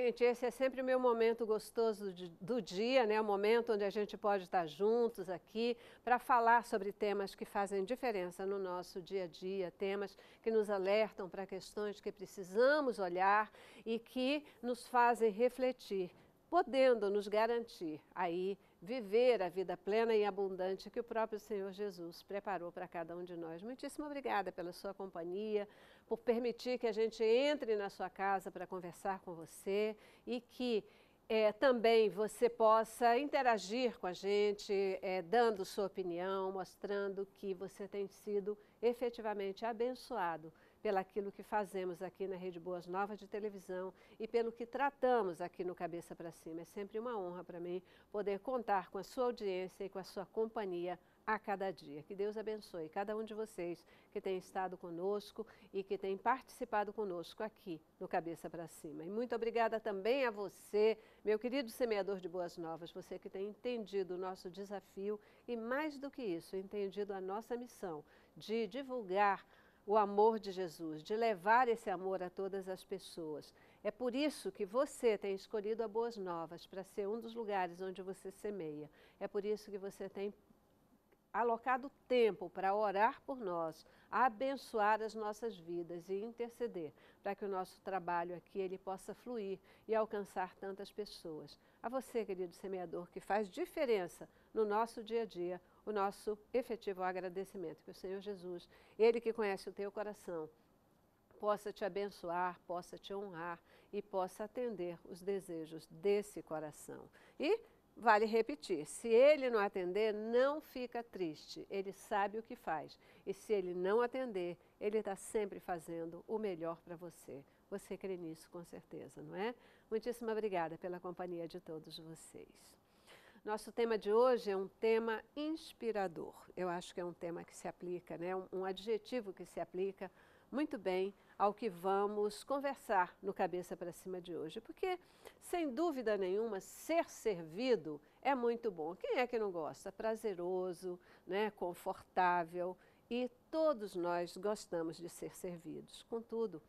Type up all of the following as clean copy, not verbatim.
Gente, esse é sempre o meu momento gostoso do dia, né? O momento onde a gente pode estar juntos aqui para falar sobre temas que fazem diferença no nosso dia a dia, temas que nos alertam para questões que precisamos olhar e que nos fazem refletir, podendo nos garantir aí viver a vida plena e abundante que o próprio Senhor Jesus preparou para cada um de nós. Muitíssimo obrigada pela sua companhia, por permitir que a gente entre na sua casa para conversar com você e que também você possa interagir com a gente, dando sua opinião, mostrando que você tem sido efetivamente abençoado pelaquilo que fazemos aqui na Rede Boas Novas de televisão e pelo que tratamos aqui no Cabeça para Cima. É sempre uma honra para mim poder contar com a sua audiência e com a sua companhia a cada dia. Que Deus abençoe cada um de vocês que tem estado conosco e que tem participado conosco aqui no Cabeça para Cima. E muito obrigada também a você, meu querido semeador de boas novas, você que tem entendido o nosso desafio e, mais do que isso, entendido a nossa missão de divulgar o amor de Jesus, de levar esse amor a todas as pessoas. É por isso que você tem escolhido a Boas Novas para ser um dos lugares onde você semeia. É por isso que você tem alocado tempo para orar por nós, abençoar as nossas vidas e interceder para que o nosso trabalho aqui ele possa fluir e alcançar tantas pessoas. A você, querido semeador, que faz diferença no nosso dia a dia, o nosso efetivo agradecimento. Que o Senhor Jesus, Ele que conhece o teu coração, possa te abençoar, possa te honrar e possa atender os desejos desse coração. E vale repetir, se Ele não atender, não fica triste, Ele sabe o que faz. E se Ele não atender, Ele está sempre fazendo o melhor para você. Você crê nisso com certeza, não é? Muitíssimo obrigada pela companhia de todos vocês. Nosso tema de hoje é um tema inspirador. Eu acho que é um tema que se aplica, né? Um adjetivo que se aplica muito bem ao que vamos conversar no Cabeça para Cima de hoje. Porque, sem dúvida nenhuma, ser servido é muito bom. Quem é que não gosta? Prazeroso, né? Confortável, e todos nós gostamos de ser servidos. Contudo,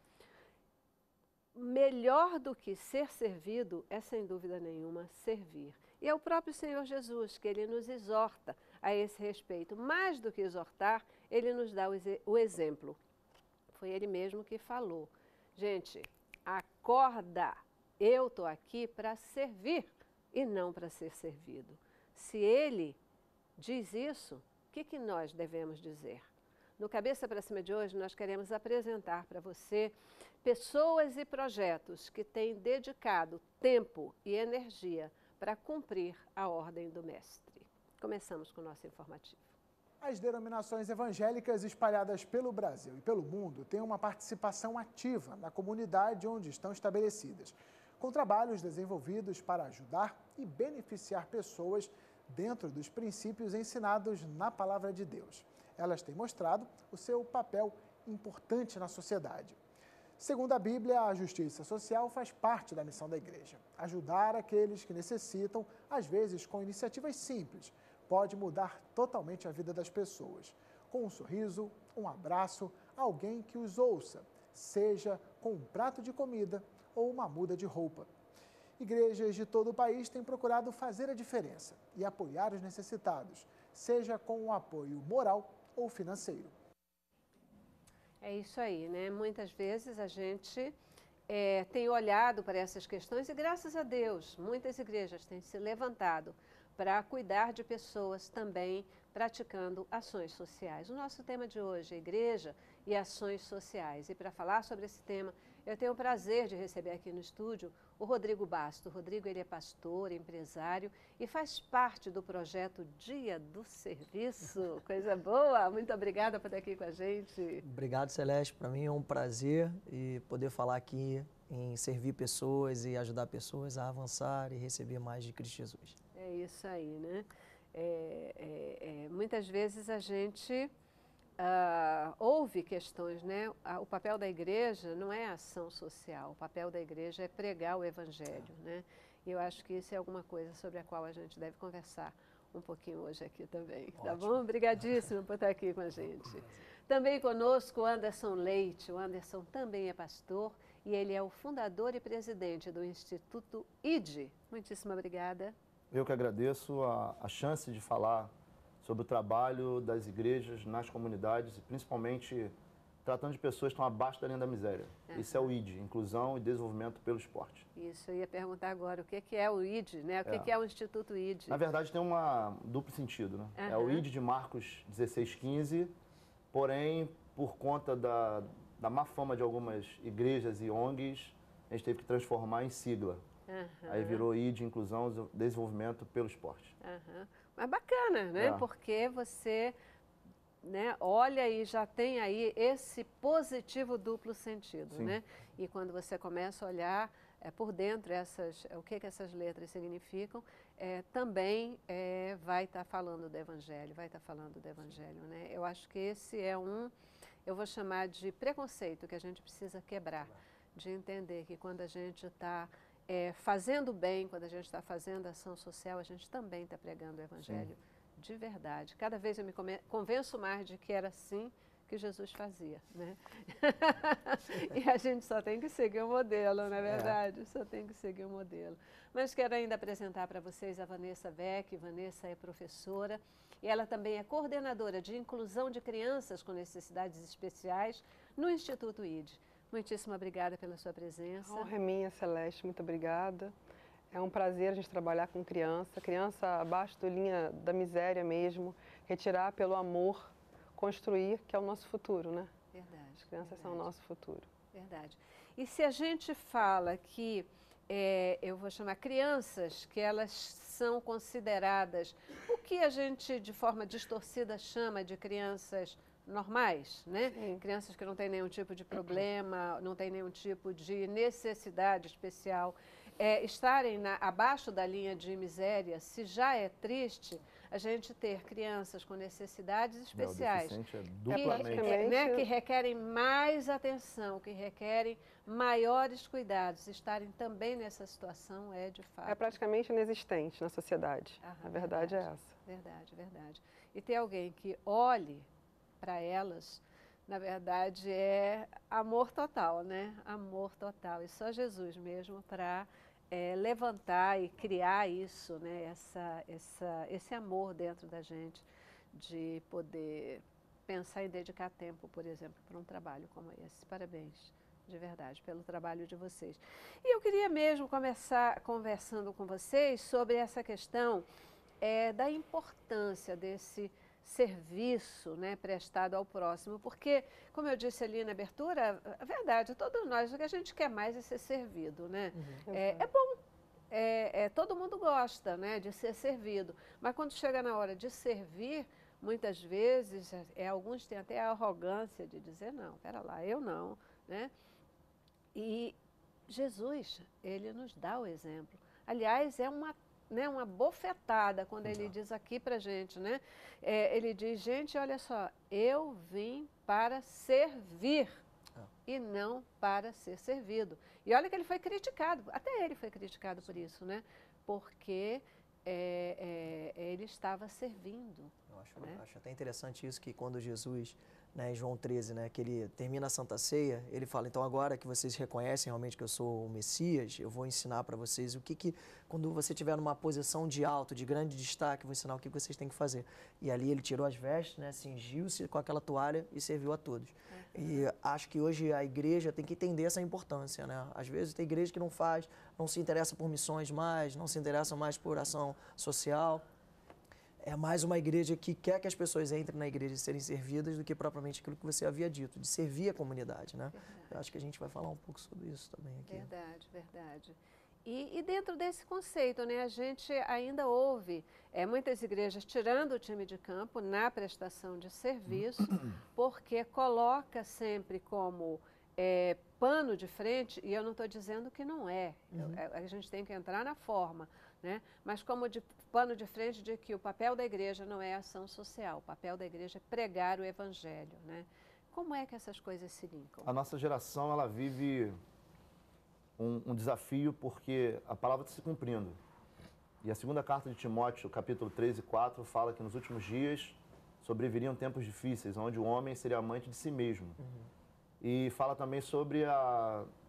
melhor do que ser servido é, sem dúvida nenhuma, servir. E é o próprio Senhor Jesus que Ele nos exorta a esse respeito. Mais do que exortar, Ele nos dá o exemplo. Foi Ele mesmo que falou. Gente, acorda, eu estou aqui para servir e não para ser servido. Se Ele diz isso, o que nós devemos dizer? No Cabeça para Cima de hoje, nós queremos apresentar para você pessoas e projetos que têm dedicado tempo e energia para cumprir a ordem do Mestre. Começamos com o nosso informativo. As denominações evangélicas espalhadas pelo Brasil e pelo mundo têm uma participação ativa na comunidade onde estão estabelecidas, com trabalhos desenvolvidos para ajudar e beneficiar pessoas dentro dos princípios ensinados na Palavra de Deus. Elas têm mostrado o seu papel importante na sociedade. Segundo a Bíblia, a justiça social faz parte da missão da igreja. Ajudar aqueles que necessitam, às vezes com iniciativas simples, pode mudar totalmente a vida das pessoas. Com um sorriso, um abraço, alguém que os ouça, seja com um prato de comida ou uma muda de roupa. Igrejas de todo o país têm procurado fazer a diferença e apoiar os necessitados, seja com um apoio moral ou financeiro. É isso aí, né? Muitas vezes a gente tem olhado para essas questões e, graças a Deus, muitas igrejas têm se levantado para cuidar de pessoas também praticando ações sociais. O nosso tema de hoje é Igreja e Ações Sociais. E para falar sobre esse tema, eu tenho o prazer de receber aqui no estúdio o Rodrigo Basto. O Rodrigo, ele é pastor, empresário e faz parte do projeto Dia do Serviço. Coisa boa! Muito obrigada por estar aqui com a gente. Obrigado, Celeste. Para mim é um prazer e poder falar aqui em servir pessoas e ajudar pessoas a avançar e receber mais de Cristo Jesus. É isso aí, né? Muitas vezes a gente ouve questões, né? O papel da igreja não é ação social, o papel da igreja é pregar o evangelho, né? E eu acho que isso é alguma coisa sobre a qual a gente deve conversar um pouquinho hoje aqui também. Ótimo. Tá bom? Obrigadíssimo por estar aqui com a gente. Também conosco o Anderson Leite. O Anderson também é pastor e ele é o fundador e presidente do Instituto ID. Muitíssimo obrigada. Eu que agradeço a chance de falar sobre o trabalho das igrejas nas comunidades e principalmente tratando de pessoas que estão abaixo da linha da miséria. Isso é o ID, Inclusão e Desenvolvimento pelo Esporte. Isso, eu ia perguntar agora, o que é o ID, né? O que é o Instituto ID? Na verdade, tem um duplo sentido, né? É o ID de Marcos 16,15, porém, por conta da má fama de algumas igrejas e ONGs, a gente teve que transformar em sigla. Aí virou ID, Inclusão e Desenvolvimento pelo Esporte. Mas bacana, né? Porque você... né, olha e já tem aí esse positivo duplo sentido, né? E quando você começa a olhar por dentro o que essas letras significam, também vai estar falando do Evangelho, né? Eu acho que esse é eu vou chamar de preconceito que a gente precisa quebrar, de entender que quando a gente está fazendo bem, quando a gente está fazendo ação social, a gente também está pregando o Evangelho. De verdade. Cada vez eu me convenço mais de que era assim que Jesus fazia, né? E a gente só tem que seguir o modelo, não é verdade? Só tem que seguir o modelo. Mas quero ainda apresentar para vocês a Vanessa Beck. Vanessa é professora e ela também é coordenadora de inclusão de crianças com necessidades especiais no Instituto ID. Muitíssimo obrigada pela sua presença. A honra é minha, Celeste. Muito obrigada. É um prazer a gente trabalhar com criança abaixo da linha da miséria mesmo, retirar pelo amor, construir, que é o nosso futuro, né? Verdade. As crianças são o nosso futuro. Verdade. E se a gente fala que, eu vou chamar crianças, que elas são consideradas, o que a gente de forma distorcida chama de crianças normais, né? Sim. Crianças que não têm nenhum tipo de problema, não têm nenhum tipo de necessidade especial. Estarem abaixo da linha de miséria, se já é triste, a gente ter crianças com necessidades especiais, que requerem mais atenção, que requerem maiores cuidados, estarem também nessa situação de fato... É praticamente inexistente na sociedade. A verdade é essa. Verdade. E ter alguém que olhe para elas, na verdade, é amor total, né? Amor total. E só Jesus mesmo para levantar e criar isso, né? Esse amor dentro da gente, de poder pensar em dedicar tempo, por exemplo, para um trabalho como esse. Parabéns, de verdade, pelo trabalho de vocês. E eu queria mesmo começar conversando com vocês sobre essa questão da importância desse serviço, né, prestado ao próximo, porque, como eu disse ali na abertura, a verdade, todos nós, o que a gente quer mais é ser servido, né? É bom, todo mundo gosta, né, de ser servido, mas quando chega na hora de servir, muitas vezes, alguns têm até a arrogância de dizer, não, pera lá, eu não, né? E Jesus, ele nos dá o exemplo. Aliás, é uma bofetada quando ele diz aqui para a gente, né? Ele diz, gente, olha só, eu vim para servir e não para ser servido. E olha que ele foi criticado, até ele foi criticado por isso, né? Porque ele estava servindo. Eu acho até interessante isso, que quando Jesus, né, em João 13, né, que ele termina a Santa Ceia, ele fala, então agora que vocês reconhecem realmente que eu sou o Messias, eu vou ensinar para vocês quando você estiver numa posição de alto, de grande destaque, eu vou ensinar o que vocês têm que fazer. E ali ele tirou as vestes, né, cingiu-se com aquela toalha e serviu a todos. E acho que hoje a igreja tem que entender essa importância, né? Às vezes tem igreja que não se interessa por missões mais, não se interessa mais por ação social. É mais uma igreja que quer que as pessoas entrem na igreja e serem servidas do que propriamente aquilo que você havia dito, de servir a comunidade, né? Eu acho que a gente vai falar um pouco sobre isso também aqui. Verdade. E dentro desse conceito, né, a gente ainda ouve muitas igrejas tirando o time de campo na prestação de serviço, porque coloca sempre como pano de frente, e eu não estou dizendo que não é, a gente tem que entrar na forma, né? Mas como pano de frente de que o papel da igreja não é ação social, o papel da igreja é pregar o evangelho, né? Como é que essas coisas se linkam? A nossa geração, ela vive um desafio porque a palavra está se cumprindo. E a segunda carta de Timóteo, capítulo 3 e 4, fala que nos últimos dias sobreviriam tempos difíceis, onde o homem seria amante de si mesmo. E fala também sobre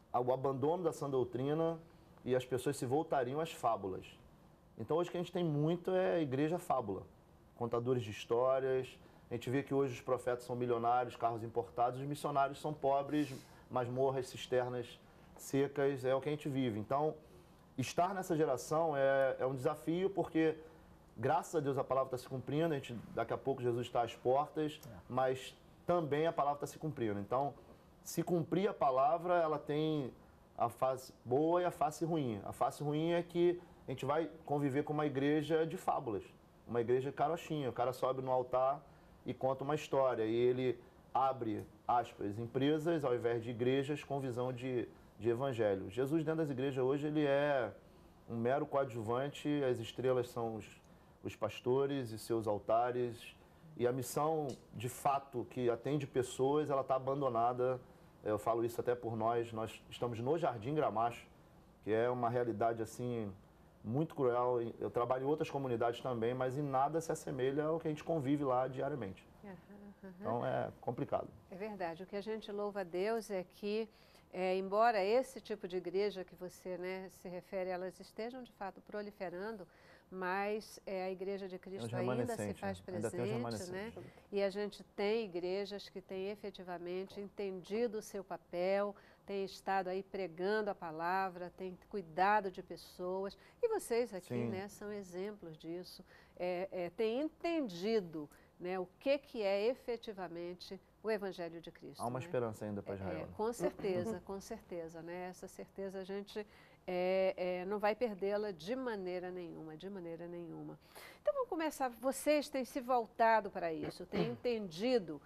o abandono da sã doutrina e as pessoas se voltariam às fábulas. Então hoje o que a gente tem muito é a igreja fábula, contadores de histórias. A gente vê que hoje os profetas são milionários, carros importados, os missionários são pobres, masmorras, cisternas secas, é o que a gente vive. Então, estar nessa geração é um desafio, porque graças a Deus a palavra está se cumprindo, daqui a pouco Jesus está às portas, mas também a palavra está se cumprindo. Então, se cumprir a palavra, ela tem a face boa e a face ruim. A face ruim é que a gente vai conviver com uma igreja de fábulas, uma igreja carochinha. O cara sobe no altar e conta uma história, e ele abre, aspas, empresas ao invés de igrejas com visão de evangelho. Jesus dentro das igrejas hoje, ele é um mero coadjuvante, as estrelas são os pastores e seus altares, e a missão, de fato, que atende pessoas, ela está abandonada. Eu falo isso até por nós estamos no Jardim Gramacho, que é uma realidade, assim, muito cruel. Eu trabalho em outras comunidades também, mas em nada se assemelha ao que a gente convive lá diariamente. Então é complicado. É verdade. O que a gente louva a Deus é que, embora esse tipo de igreja que você, né, se refere, elas estejam de fato proliferando, mas a Igreja de Cristo ainda se faz presente, né? E a gente tem igrejas que têm efetivamente entendido o seu papel, têm estado aí pregando a palavra, têm cuidado de pessoas, e vocês aqui, né, são exemplos disso, têm entendido, né, o que é efetivamente o Evangelho de Cristo. Há uma esperança ainda para Israel. Com certeza, né? Essa certeza a gente não vai perdê-la de maneira nenhuma, de maneira nenhuma. Então vamos começar, vocês têm se voltado para isso, têm entendido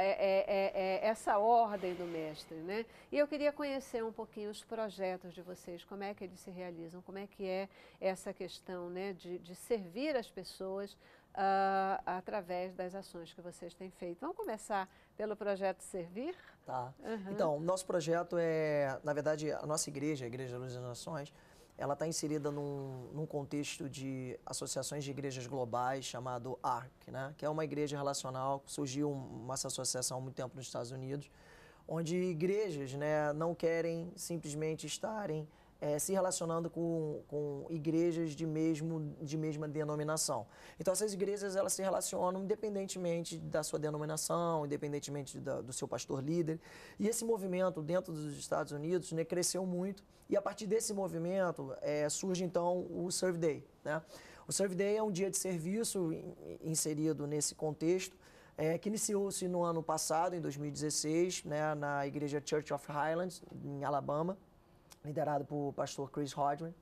essa ordem do Mestre, né? E eu queria conhecer um pouquinho os projetos de vocês, como é que eles se realizam, como é que é essa questão, né, de servir as pessoas através das ações que vocês têm feito. Vamos começar pelo projeto Servir? Tá. Então, o nosso projeto na verdade, a nossa igreja, a Igreja Luz das Nações, ela está inserida num contexto de associações de igrejas globais chamado ARC, né? Que é uma igreja relacional, surgiu essa associação há muito tempo nos Estados Unidos, onde igrejas, né, não querem simplesmente estarem se relacionando com igrejas de mesma denominação. Então, essas igrejas, elas se relacionam independentemente da sua denominação, independentemente do seu pastor líder. E esse movimento dentro dos Estados Unidos, né, cresceu muito. E a partir desse movimento surge, então, o Serve Day, né? O Serve Day é um dia de serviço inserido nesse contexto, que iniciou-se no ano passado, em 2016, né, na igreja Church of Highlands, em Alabama, liderado por pastor Chris Hodgman.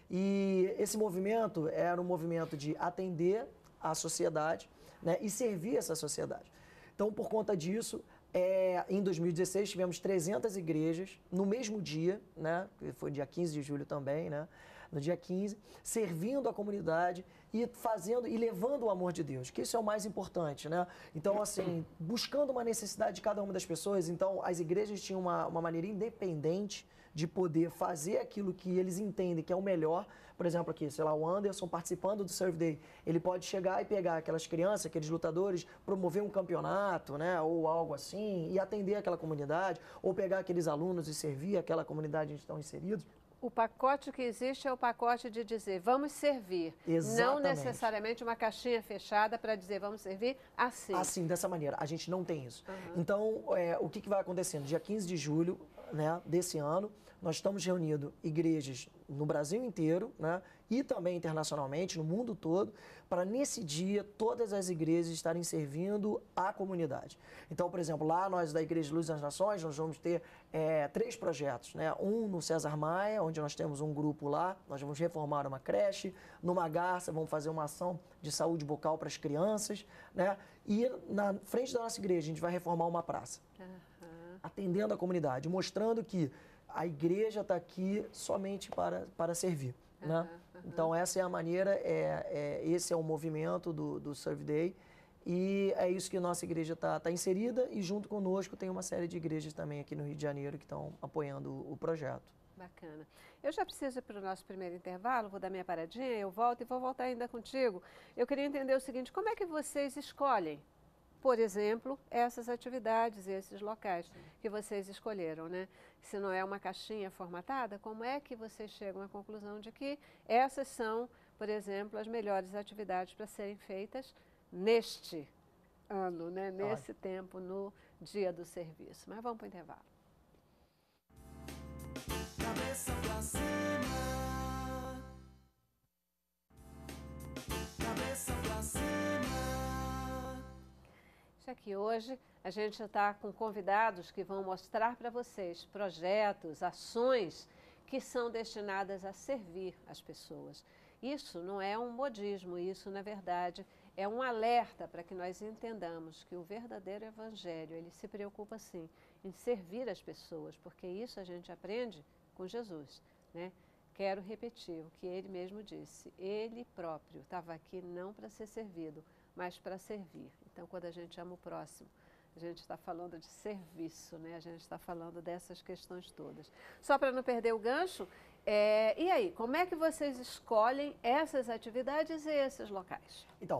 E esse movimento era um movimento de atender a sociedade, né, e servir essa sociedade. Então, por conta disso, em 2016 tivemos 300 igrejas no mesmo dia, né, que foi dia 15 de julho também, né, no dia 15, servindo a comunidade e levando o amor de Deus, que isso é o mais importante, né? Então, assim, buscando uma necessidade de cada uma das pessoas. Então, as igrejas tinham uma maneira independente de poder fazer aquilo que eles entendem que é o melhor. Por exemplo, aqui, sei lá, o Anderson participando do Serve Day, ele pode chegar e pegar aquelas crianças, aqueles lutadores, promover um campeonato, né, ou algo assim, e atender aquela comunidade, ou pegar aqueles alunos e servir aquela comunidade onde estão inseridos. O pacote que existe é o pacote de dizer, vamos servir. Exatamente. Não necessariamente uma caixinha fechada para dizer, vamos servir assim. Assim, dessa maneira. A gente não tem isso. Então, o que vai acontecendo? Dia 15 de julho, né, desse ano, nós estamos reunindo igrejas no Brasil inteiro, né, e também internacionalmente, no mundo todo, para nesse dia todas as igrejas estarem servindo a comunidade. Então, por exemplo, lá nós da Igreja Luz das Nações, nós vamos ter 3 projetos, né? Um no César Maia, onde nós temos um grupo lá, nós vamos reformar uma creche, numa Garça vamos fazer uma ação de saúde bucal para as crianças, né? E na frente da nossa igreja a gente vai reformar uma praça, atendendo a comunidade, mostrando que a igreja está aqui somente para servir, né? Então, essa é a maneira, esse é o movimento do Serve Day, e é isso que a nossa igreja está inserida, e junto conosco tem uma série de igrejas também aqui no Rio de Janeiro que estão apoiando o projeto. Bacana. Eu já preciso ir para o nosso primeiro intervalo, vou dar minha paradinha, eu volto e vou voltar ainda contigo. Eu queria entender o seguinte, como é que vocês escolhem por exemplo, essas atividades e esses locais que vocês escolheram, né? Se não é uma caixinha formatada, como é que vocês chegam à conclusão de que essas são, por exemplo, as melhores atividades para serem feitas neste ano, né? Nesse tempo, no dia do serviço? Mas vamos para o intervalo. Cabeça pra cima. Cabeça pra cima. Já que hoje a gente está com convidados que vão mostrar para vocês projetos, ações que são destinadas a servir as pessoas. Isso não é um modismo, isso, na verdade, é um alerta para que nós entendamos que o verdadeiro evangelho, ele se preocupa, sim, em servir as pessoas, porque isso a gente aprende com Jesus, né? Quero repetir o que ele mesmo disse. Ele próprio estava aqui não para ser servido, mas para servir. Então, quando a gente ama o próximo, a gente está falando de serviço, né? A gente está falando dessas questões todas. Só para não perder o gancho, e aí, como é que vocês escolhem essas atividades e esses locais? Então,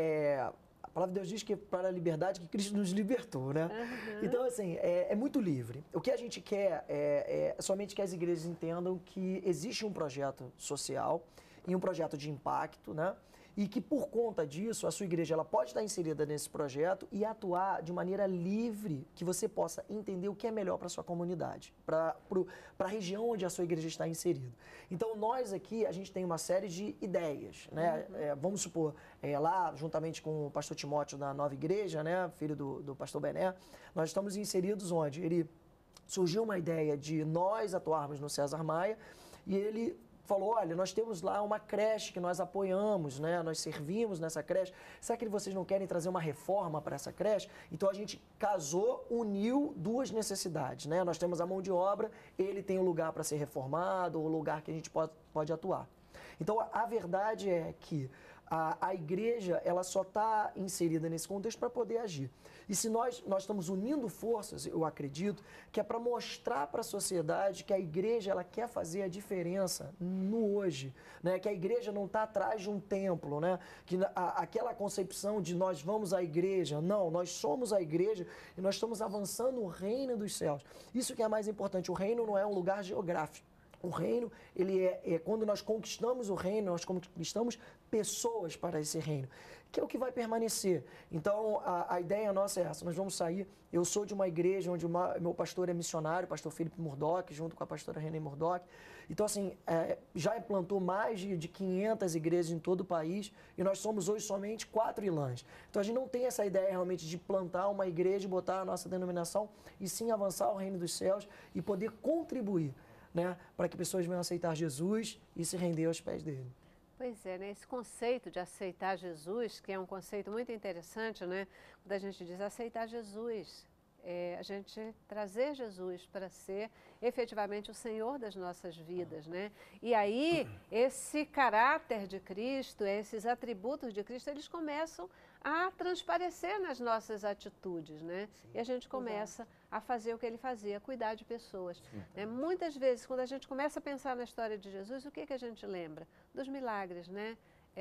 a palavra de Deus diz que é para a liberdade que Cristo nos libertou, né? Uhum. Então, assim, é muito livre. O que a gente quer é somente que as igrejas entendam que existe um projeto social e um projeto de impacto, né? E que por conta disso, a sua igreja ela pode estar inserida nesse projeto e atuar de maneira livre, que você possa entender o que é melhor para a sua comunidade, para a região onde a sua igreja está inserida. Então, nós aqui, a gente tem uma série de ideias, né? Vamos supor, lá, juntamente com o pastor Timóteo da Nova Igreja, né? Filho do pastor Bené, nós estamos inseridos onde surgiu uma ideia de nós atuarmos no César Maia e ele falou, olha, nós temos lá uma creche que nós apoiamos, né? Nós servimos nessa creche. Será que vocês não querem trazer uma reforma para essa creche? Então a gente casou, uniu duas necessidades, né? Nós temos a mão de obra, ele tem o lugar para ser reformado, o lugar que a gente pode atuar. Então a verdade é que a igreja ela só está inserida nesse contexto para poder agir. E se nós estamos unindo forças, eu acredito, que é para mostrar para a sociedade que a igreja ela quer fazer a diferença no hoje, né? Que a igreja não está atrás de um templo, né? Que aquela concepção de nós vamos à igreja, não, nós somos a igreja e nós estamos avançando o reino dos céus. Isso que é mais importante, o reino não é um lugar geográfico. O reino, ele quando nós conquistamos o reino, nós conquistamos pessoas para esse reino, que é o que vai permanecer. Então, a ideia nossa é essa, nós vamos sair, eu sou de uma igreja onde meu pastor é missionário, o pastor Felipe Murdock, junto com a pastora René Murdock. Então, assim, já implantou mais de 500 igrejas em todo o país e nós somos hoje somente 4 ilãs. Então, a gente não tem essa ideia realmente de plantar uma igreja e botar a nossa denominação e sim avançar o reino dos céus e poder contribuir, né, para que pessoas venham aceitar Jesus e se render aos pés dele. Pois é, né? Esse conceito de aceitar Jesus, que é um conceito muito interessante, né? Quando a gente diz aceitar Jesus, a gente trazer Jesus para ser efetivamente o Senhor das nossas vidas, né? E aí, esse caráter de Cristo, esses atributos de Cristo, eles começam a transparecer nas nossas atitudes, né? Sim. E a gente começa a fazer o que ele fazia, cuidar de pessoas. Né? Muitas vezes, quando a gente começa a pensar na história de Jesus, o que a gente lembra? Dos milagres, né?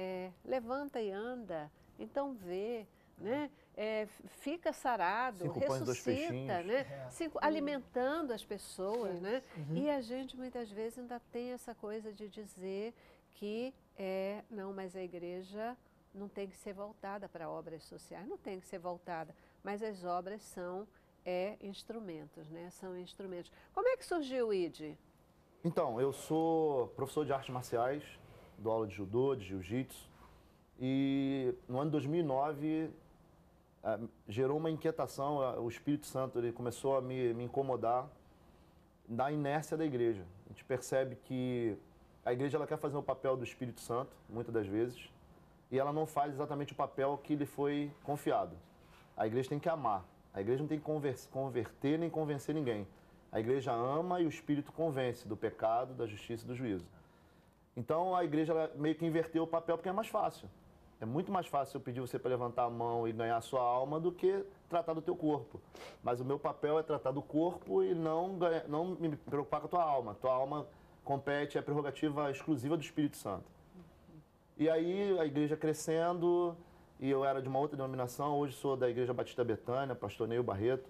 Levanta e anda, então vê, né? Fica sarado, 5 pães, 2 ressuscita, né? Alimentando as pessoas, né? E a gente muitas vezes ainda tem essa coisa de dizer que não, mas a igreja não tem que ser voltada para obras sociais, não tem que ser voltada, mas as obras são instrumentos, né? São instrumentos. Como é que surgiu o ID? Então, eu sou professor de artes marciais, dou aula de judô, de jiu-jitsu, e no ano de 2009 gerou uma inquietação, o Espírito Santo ele começou a me incomodar da inércia da igreja. A gente percebe que a igreja ela quer fazer o papel do Espírito Santo, muitas das vezes, e ela não faz exatamente o papel que lhe foi confiado. A igreja tem que amar. A igreja não tem que converter nem convencer ninguém. A igreja ama e o Espírito convence do pecado, da justiça e do juízo. Então a igreja ela meio que inverteu o papel porque é mais fácil. É muito mais fácil eu pedir você para levantar a mão e ganhar a sua alma do que tratar do teu corpo. Mas o meu papel é tratar do corpo e não me preocupar com a tua alma. Tua alma compete, é prerrogativa exclusiva do Espírito Santo. E aí a igreja crescendo, e eu era de uma outra denominação, hoje sou da Igreja Batista Betânia, pastor Neil Barreto,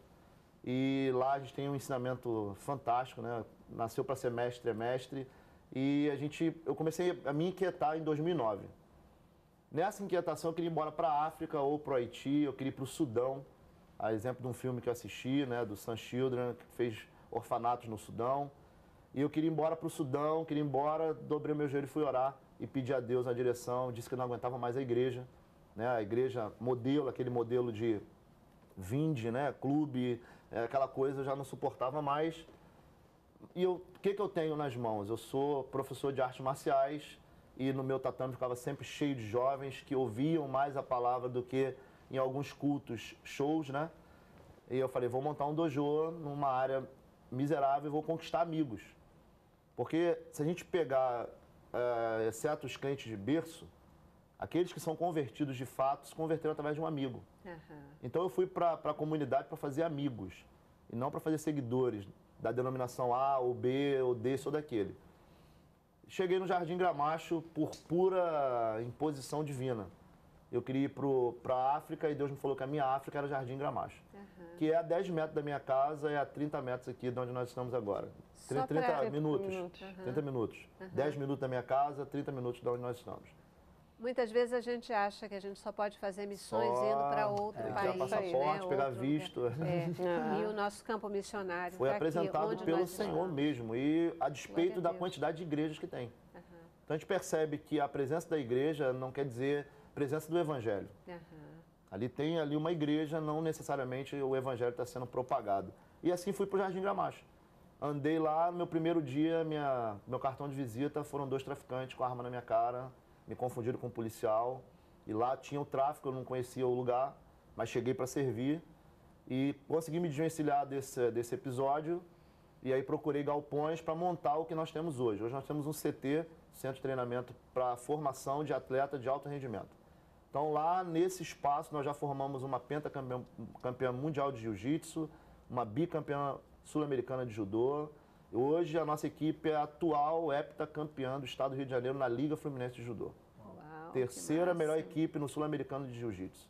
e lá a gente tem um ensinamento fantástico, né? Nasceu para ser mestre, é mestre, e eu comecei a me inquietar em 2009. Nessa inquietação eu queria ir embora para a África ou para o Haiti, eu queria ir para o Sudão, a exemplo de um filme que eu assisti, né, do Sun Children, que fez orfanatos no Sudão. E eu queria ir embora para o Sudão, queria ir embora, dobrei o meu joelho e fui orar e pedi a Deus na direção, disse que não aguentava mais a igreja, né, a igreja modelo, aquele modelo de vinde, né, clube, aquela coisa eu já não suportava mais. E o que eu tenho nas mãos? Eu sou professor de artes marciais, e no meu tatame ficava sempre cheio de jovens que ouviam mais a palavra do que em alguns cultos, shows, né? E eu falei, vou montar um dojo numa área miserável e vou conquistar amigos. Porque se a gente pegar, exceto os crentes de berço, aqueles que são convertidos de fato se converteram através de um amigo. Então eu fui para a comunidade para fazer amigos e não para fazer seguidores da denominação A ou B ou desse ou daquele. Cheguei no Jardim Gramacho por pura imposição divina. Eu queria ir para a África e Deus me falou que a minha África era o Jardim Gramacho, que é a 10 metros da minha casa e a 30 metros aqui de onde nós estamos agora. 30 minutos. 30 minutos. 10 minutos da minha casa, 30 minutos de onde nós estamos. Muitas vezes a gente acha que a gente só pode fazer missões indo para outro país. Tirar passaporte, pegar visto. E o nosso campo missionário foi tá apresentado aqui, pelo Senhor mesmo, e a despeito da Deus. quantidade de igrejas que tem. Então a gente percebe que a presença da igreja não quer dizer presença do Evangelho. Ali tem uma igreja, não necessariamente o Evangelho está sendo propagado. E assim fui para o Jardim Gramacho. Andei lá, no meu primeiro dia, meu cartão de visita, foram 2 traficantes com a arma na minha cara, me confundiram com um policial. E lá tinha o tráfico, eu não conhecia o lugar, mas cheguei para servir. E consegui me desvencilhar desse episódio. E aí procurei galpões para montar o que nós temos hoje. Hoje nós temos um CT, Centro de Treinamento para Formação de Atleta de Alto Rendimento. Então lá nesse espaço nós já formamos uma pentacampeã mundial de jiu-jitsu, uma bicampeã sul-americana de judô. Hoje a nossa equipe é a atual heptacampeã do estado do Rio de Janeiro na Liga Fluminense de Judô. Uau, Terceira melhor equipe no sul-americano de jiu-jitsu.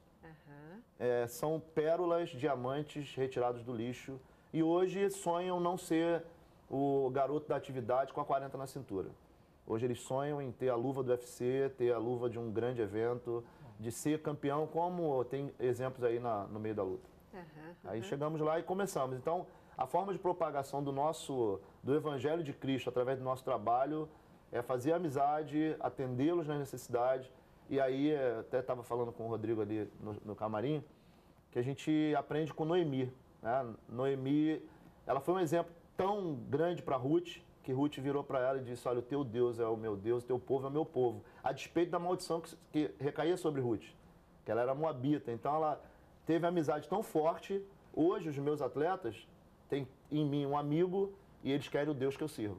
São pérolas, diamantes retirados do lixo. E hoje sonham não ser o garoto da atividade com a 40 na cintura. Hoje eles sonham em ter a luva do UFC, ter a luva de um grande evento, de ser campeão, como tem exemplos aí no meio da luta. Aí chegamos lá e começamos. Então, a forma de propagação do Evangelho de Cristo através do nosso trabalho é fazer amizade, atendê-los nas necessidades. E aí, até estava falando com o Rodrigo ali no camarim, que a gente aprende com Noemi. Né? Noemi, ela foi um exemplo tão grande para Ruth, que Ruth virou para ela e disse, olha, o teu Deus é o meu Deus, o teu povo é o meu povo. A despeito da maldição que recaía sobre Ruth, que ela era moabita. Então ela teve amizade tão forte. Hoje os meus atletas têm em mim um amigo e eles querem o Deus que eu sirvo.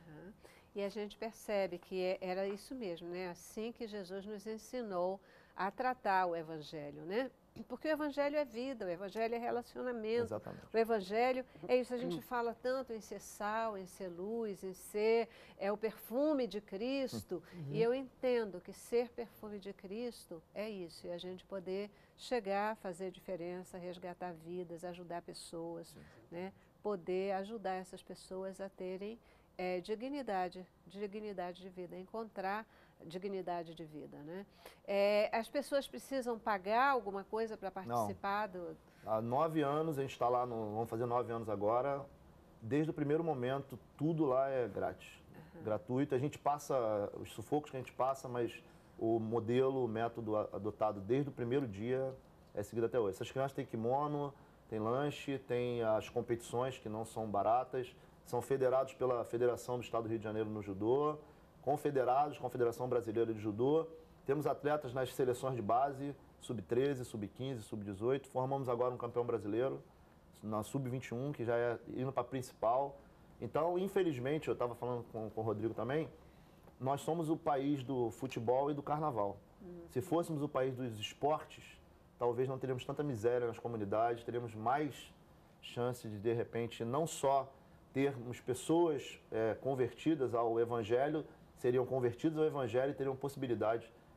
E a gente percebe que era isso mesmo, né? Assim que Jesus nos ensinou a tratar o Evangelho, né? Porque o Evangelho é vida, o Evangelho é relacionamento. Exatamente. O Evangelho é isso, a gente fala tanto em ser sal, em ser luz, em ser o perfume de Cristo. E eu entendo que ser perfume de Cristo é isso, é a gente poder chegar, fazer diferença, resgatar vidas, ajudar pessoas, né? Poder ajudar essas pessoas a terem dignidade de vida, encontrar dignidade de vida, né? As pessoas precisam pagar alguma coisa para participar do... Há 9 anos, a gente está lá, vamos fazer 9 anos agora, desde o primeiro momento, tudo lá é grátis, gratuito. A gente passa, os sufocos que a gente passa, mas o modelo, o método adotado desde o primeiro dia é seguido até hoje. Essas crianças têm kimono, tem lanche, tem as competições que não são baratas, são federados pela Federação do Estado do Rio de Janeiro no judô, confederados com a Federação Brasileira de Judô. Temos atletas nas seleções de base, sub-13, sub-15, sub-18. Formamos agora um campeão brasileiro na sub-21, que já é indo para a principal. Então, infelizmente, eu estava falando com o Rodrigo também, nós somos o país do futebol e do carnaval. Se fôssemos o país dos esportes, talvez não teríamos tanta miséria nas comunidades, teríamos mais chance de repente, não só termos pessoas convertidas ao Evangelho, seriam convertidos ao Evangelho e teriam possibilidade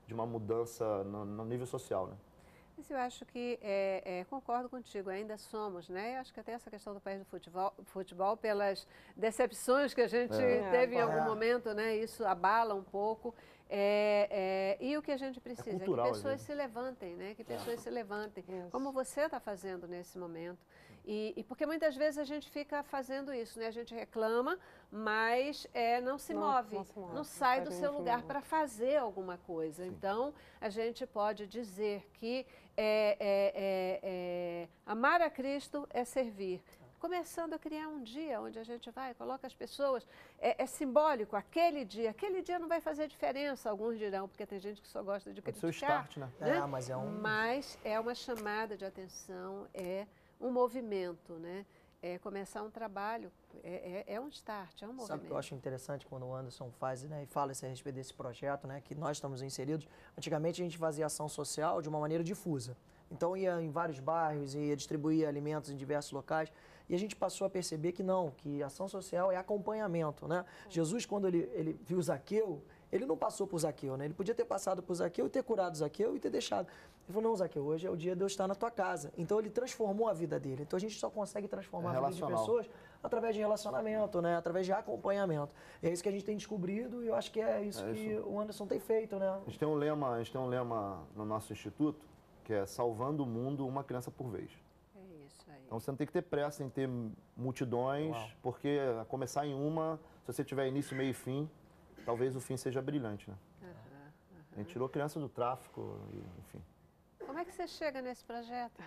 de uma mudança no nível social, né? Mas eu acho que, concordo contigo, ainda somos, né? Eu acho que até essa questão do país do futebol pelas decepções que a gente teve em algum momento, né? Isso abala um pouco. E o que a gente precisa é que pessoas se levantem, né? Que pessoas se levantem, como você está fazendo nesse momento. E porque muitas vezes a gente fica fazendo isso, né? A gente reclama, mas não se move, não sai do seu lugar para fazer alguma coisa. Sim. Então, a gente pode dizer que amar a Cristo é servir. Começando a criar um dia onde a gente vai, coloca as pessoas, é simbólico, aquele dia não vai fazer diferença, alguns dirão, porque tem gente que só gosta de criticar. Pode ser o start, né? Mas é uma chamada de atenção, um movimento, né? Começar um trabalho, um start, é um movimento. Sabe o que eu acho interessante quando o Anderson faz, né, e fala a respeito desse projeto, né, que nós estamos inseridos? Antigamente a gente fazia ação social de uma maneira difusa. Então ia em vários bairros, ia distribuir alimentos em diversos locais. E a gente passou a perceber que não, que ação social é acompanhamento, né? Jesus, quando ele viu Zaqueu, ele não passou por Zaqueu, né? Ele podia ter passado por Zaqueu e ter curado Zaqueu e ter deixado. Ele falou, não, Zaqueu, hoje é o dia de eu estar na tua casa. Então ele transformou a vida dele. Então a gente só consegue transformar a vida de pessoas através de relacionamento, né? Através de acompanhamento. E é isso que a gente tem descobrido e eu acho que é isso que o Anderson tem feito, né? A gente tem um lema no nosso instituto, que é salvando o mundo uma criança por vez. Então você não tem que ter pressa em ter multidões, porque a começar em uma, se você tiver início, meio e fim, talvez o fim seja brilhante, né? A gente tirou criança do tráfico, enfim. Como é que você chega nesse projeto?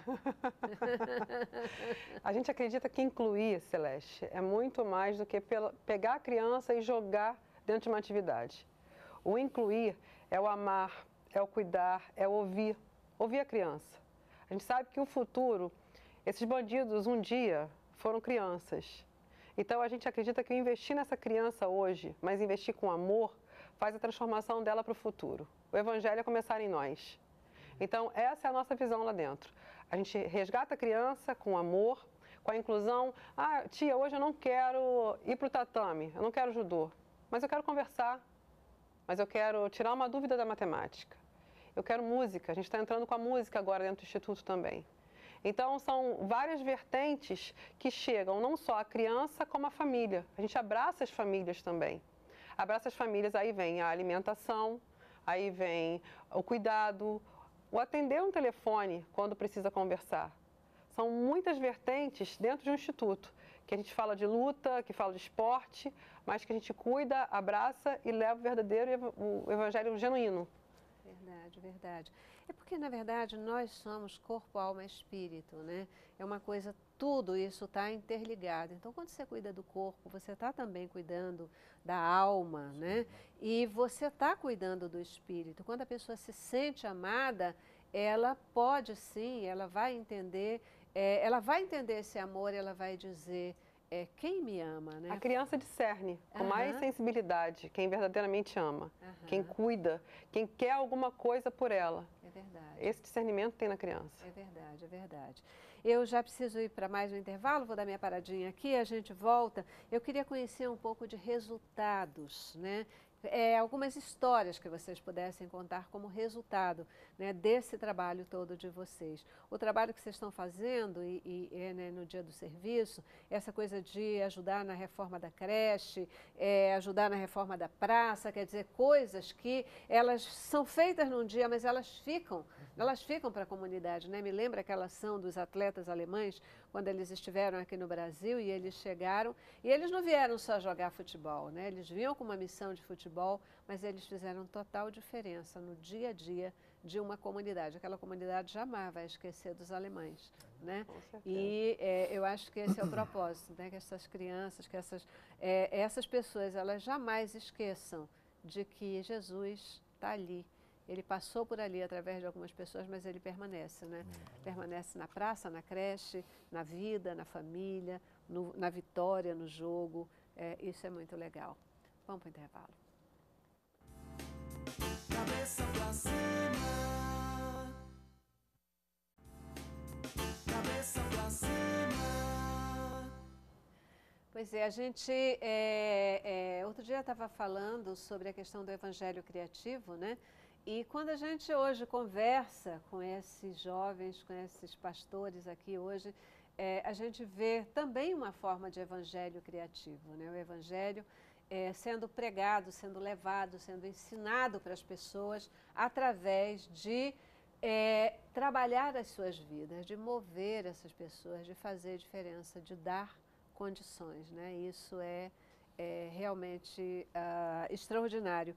A gente acredita que incluir, Celeste, é muito mais do que pegar a criança e jogar dentro de uma atividade. O incluir é o amar, é o cuidar, é o ouvir a criança. A gente sabe que o futuro, esses bandidos um dia foram crianças. Então a gente acredita que investir nessa criança hoje, mas investir com amor, faz a transformação dela para o futuro. O evangelho é começar em nós. Então essa é a nossa visão lá dentro. A gente resgata a criança com amor, com a inclusão. Ah, tia, hoje eu não quero ir para o tatame, eu não quero judô, mas eu quero conversar, mas eu quero tirar uma dúvida da matemática. Eu quero música, a gente está entrando com a música agora dentro do Instituto também. Então, são várias vertentes que chegam não só a criança, como a família. A gente abraça as famílias também. Abraça as famílias, aí vem a alimentação, aí vem o cuidado, o atender um telefone quando precisa conversar. São muitas vertentes dentro de um instituto, que a gente fala de luta, que fala de esporte, mas que a gente cuida, abraça e leva o verdadeiro o evangelho genuíno. Verdade, verdade. É porque, na verdade, nós somos corpo, alma e espírito, né? É uma coisa, tudo isso está interligado. Então, quando você cuida do corpo, você está também cuidando da alma, né? E você está cuidando do espírito. Quando a pessoa se sente amada, ela pode sim, ela vai entender esse amor, ela vai dizer... quem me ama, né? A criança discerne com mais sensibilidade quem verdadeiramente ama, quem cuida, quem quer alguma coisa por ela. É verdade. Esse discernimento tem na criança. É verdade, é verdade. Eu já preciso ir para mais um intervalo, vou dar minha paradinha aqui, a gente volta. Eu queria conhecer um pouco de resultados, né? Algumas histórias que vocês pudessem contar como resultado, né, desse trabalho todo de vocês. O trabalho que vocês estão fazendo né, no dia do serviço, essa coisa de ajudar na reforma da creche, ajudar na reforma da praça, quer dizer, coisas que elas são feitas num dia, mas elas ficam para a comunidade, né? Me lembra aquela ação dos atletas alemães, quando eles estiveram aqui no Brasil e eles chegaram, e eles não vieram só jogar futebol, né? Eles vinham com uma missão de futebol, mas eles fizeram total diferença no dia a dia de uma comunidade. Aquela comunidade jamais vai esquecer dos alemães, né? E eu acho que esse é o propósito, né? Que essas crianças, que essas pessoas, elas jamais esqueçam de que Jesus está ali. Ele passou por ali através de algumas pessoas, mas ele permanece, né? Permanece na praça, na creche, na vida, na família, na vitória, no jogo. Isso é muito legal. Vamos para o intervalo. Cabeça pra cima. Cabeça pra cima. Pois é, a gente outro dia estava falando sobre a questão do evangelho criativo, né? E quando a gente hoje conversa com esses jovens, com esses pastores aqui hoje, a gente vê também uma forma de evangelho criativo, né? O evangelho sendo pregado, sendo levado, sendo ensinado para as pessoas através de trabalhar as suas vidas, de mover essas pessoas, de fazer diferença, de dar condições, né? Isso é realmente extraordinário.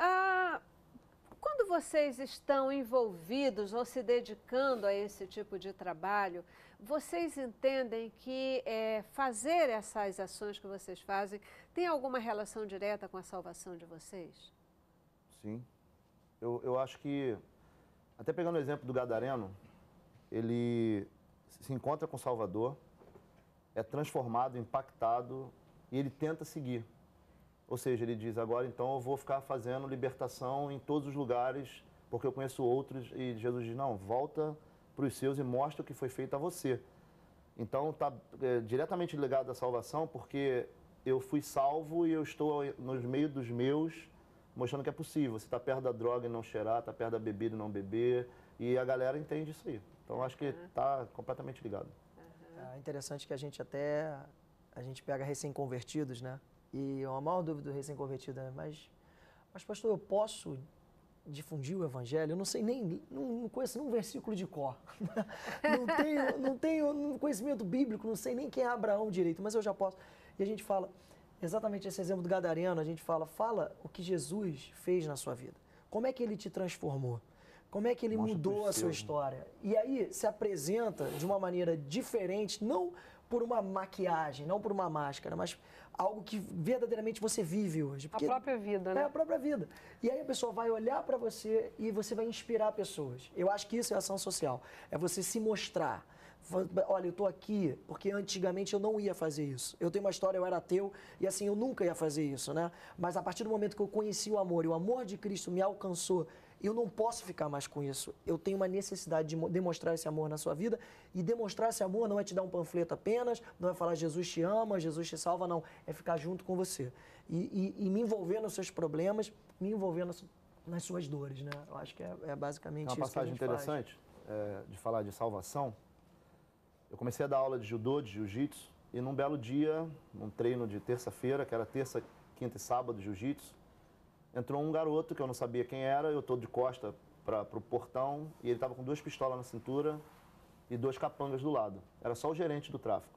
Quando vocês estão envolvidos ou se dedicando a esse tipo de trabalho, vocês entendem que fazer essas ações que vocês fazem tem alguma relação direta com a salvação de vocês? Sim. Eu acho que, até pegando o exemplo do gadareno, ele se encontra com o Salvador, é transformado, impactado e ele tenta seguir. Ou seja, ele diz, agora então eu vou ficar fazendo libertação em todos os lugares, porque eu conheço outros. E Jesus diz, não, volta para os seus e mostra o que foi feito a você. Então está diretamente ligado à salvação, porque eu fui salvo e eu estou no meio dos meus, mostrando que é possível. Você está perto da droga e não cheirar, está perto da bebida e não beber. E a galera entende isso aí. Então acho que está completamente ligado. É interessante que a gente pega recém-convertidos, né? E a maior dúvida do recém-convertido é, mas pastor, eu posso difundir o evangelho? Eu não sei não conheço nenhum versículo de cor. não tenho conhecimento bíblico, não sei nem quem é Abraão direito, mas eu já posso. E a gente fala, exatamente esse exemplo do gadareno, a gente fala o que Jesus fez na sua vida. Como é que ele te transformou? Como é que ele mudou a sua história? E aí se apresenta de uma maneira diferente, não por uma maquiagem, não por uma máscara, mas algo que verdadeiramente você vive hoje. A própria vida, né? É a própria vida. E aí a pessoa vai olhar para você e você vai inspirar pessoas. Eu acho que isso é ação social. É você se mostrar. Olha, eu estou aqui porque antigamente eu não ia fazer isso. Eu tenho uma história, eu era ateu e assim, eu nunca ia fazer isso, né? Mas a partir do momento que eu conheci o amor e o amor de Cristo me alcançou, eu não posso ficar mais com isso. Eu tenho uma necessidade de demonstrar esse amor na sua vida. E demonstrar esse amor não é te dar um panfleto apenas, não é falar Jesus te ama, Jesus te salva, não. É ficar junto com você. E me envolver nos seus problemas, me envolver nas suas dores, né? Eu acho que é basicamente isso que a gente faz. Uma passagem interessante de falar de salvação. Eu comecei a dar aula de judô, de jiu-jitsu, e num belo dia, num treino de terça-feira, que era terça, quinta e sábado de jiu-jitsu, entrou um garoto que eu não sabia quem era, eu tô de costa para o portão, e ele estava com 2 pistolas na cintura e 2 capangas do lado. Era só o gerente do tráfico.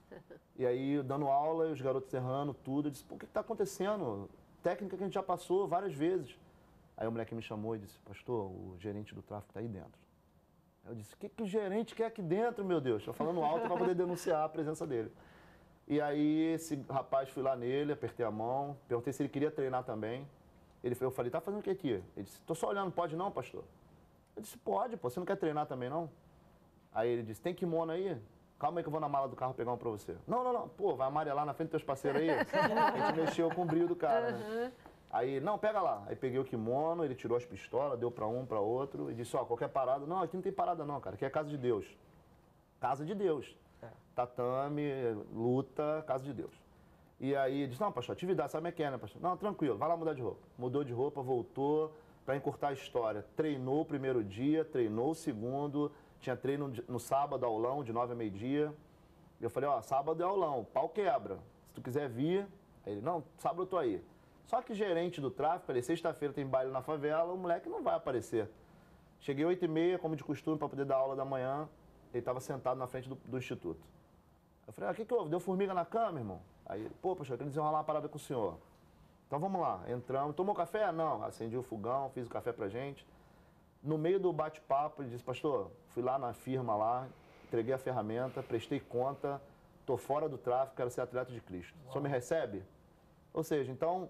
E aí, dando aula, e os garotos errando tudo, eu disse, pô, o que está acontecendo? Técnica que a gente já passou várias vezes. Aí o moleque me chamou e disse, pastor, o gerente do tráfico está aí dentro. Aí eu disse, o que o gerente quer aqui dentro, meu Deus? Estou falando alto para poder denunciar a presença dele. E aí, esse rapaz, fui lá nele, apertei a mão, perguntei se ele queria treinar também. Eu falei, tá fazendo o que aqui? Ele disse, tô só olhando, pode não, pastor? Eu disse, pode, pô, você não quer treinar também não? Aí ele disse, tem kimono aí? Calma aí que eu vou na mala do carro pegar um pra você. Não, pô, vai amarelar na frente dos teus parceiros aí. A gente mexeu com o brilho do cara, né? Aí, não, pega lá. Aí peguei o kimono, ele tirou as pistolas, deu pra um, pra outro, e disse, ó, qualquer parada. Não, aqui não tem parada não, cara, aqui é casa de Deus. Casa de Deus. Tatame, luta, casa de Deus. E aí disse, não, pastor, atividade, sabe como é que é, né, pastor? Não, tranquilo, vai lá mudar de roupa. Mudou de roupa, voltou, para encurtar a história. Treinou o primeiro dia, treinou o segundo, tinha treino no sábado, aulão, de 9 a meio-dia. E eu falei, ó, sábado é aulão, pau quebra. Se tu quiser vir, aí ele, não, sábado eu tô aí. Só que gerente do tráfico, falei, sexta-feira tem baile na favela, o moleque não vai aparecer. Cheguei 8h30, como de costume, para poder dar aula da manhã, ele estava sentado na frente do instituto. Eu falei, o que houve? Deu formiga na cama, irmão? Aí, pô, pastor, eu queria desenrolar uma parada com o senhor. Então vamos lá, entramos. Tomou café? Não. Acendi o fogão, fiz o café pra gente. No meio do bate-papo, ele disse, pastor, fui lá na firma lá, entreguei a ferramenta, prestei conta, tô fora do tráfico, quero ser atleta de Cristo. O senhor me recebe? Ou seja, então,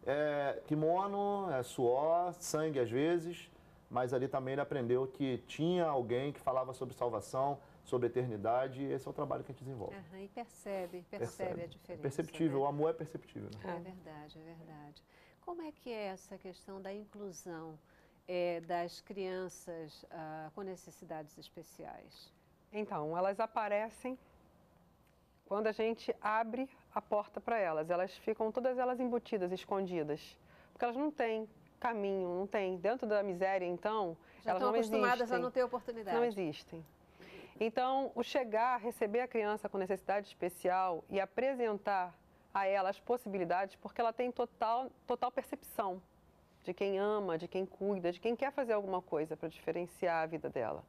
kimono, suor, sangue às vezes, mas ali também ele aprendeu que tinha alguém que falava sobre salvação, sobre eternidade, e esse é o trabalho que a gente desenvolve. E percebe a diferença. É perceptível, né? O amor é perceptível. Né? É verdade, é verdade. Como é que é essa questão da inclusão das crianças com necessidades especiais? Então, elas aparecem quando a gente abre a porta para elas. Elas ficam todas elas embutidas, escondidas, porque elas não têm caminho, não tem. Dentro da miséria, então, Já elas estão não acostumadas existem. a não ter oportunidade. Não existem. Então, o chegar, receber a criança com necessidade especial e apresentar a ela as possibilidades, porque ela tem total percepção de quem ama, de quem cuida, de quem quer fazer alguma coisa para diferenciar a vida dela.